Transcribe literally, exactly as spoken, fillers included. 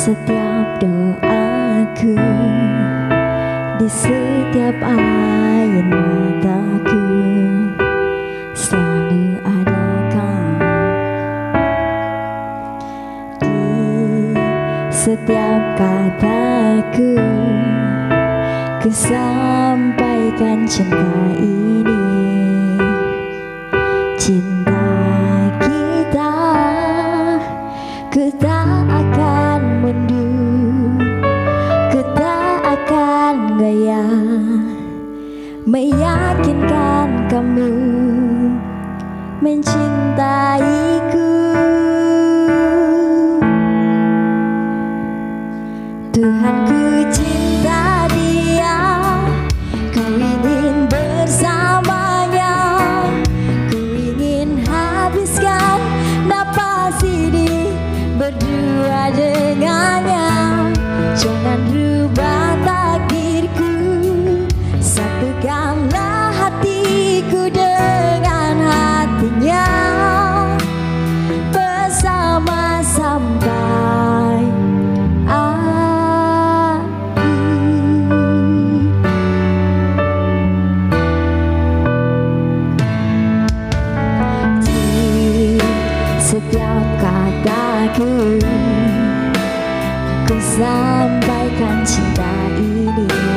Setiap doaku, di setiap air mataku, selalu ada kamu. Di setiap kataku, ku sampaikan cinta ini. Cinta kita, ku tak akan mundur, ku tak akan goyah, meyakinkan kamu mencintaiku. Tuhan, ku cinta dia, ku ingin bersamanya, ku ingin habiskan napas ini berdua dengannya. Jangan rubah takdirku, satukanlah hatiku dengan hatinya, bersama sampai akhir. Di setiap kataku, ku sampaikan cinta ini.